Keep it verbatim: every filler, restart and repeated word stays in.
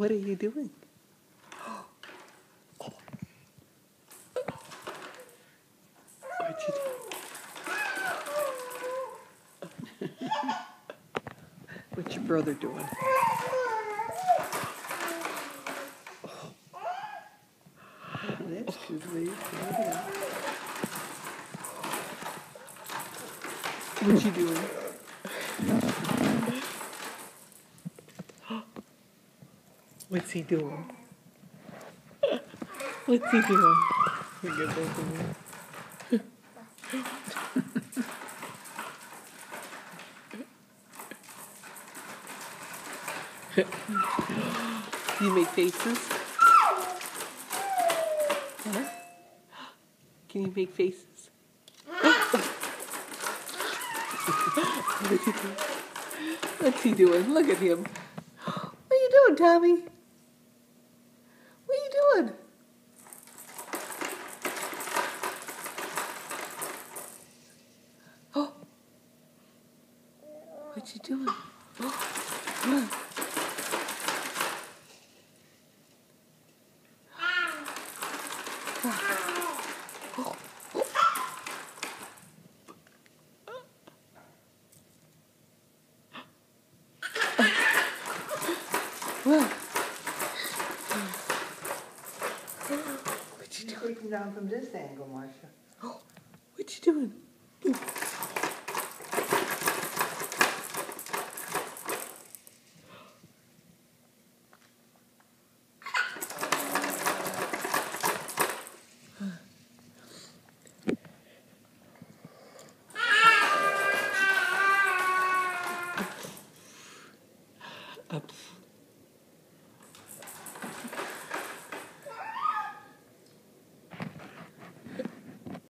What are you doing? What you doing? What's your brother doing? That's good, baby. What you doing? What's he doing? What's he doing? Look at both of them. Do you make faces? Huh? Can you make faces? What's he doing? What's he doing? Look at him. What are you doing, Tommy? What are you doing? Oh. What you doing? Oh. Look. Oh. Well, what you doing? Take him down from this angle, Marcia. Oh, what you doing?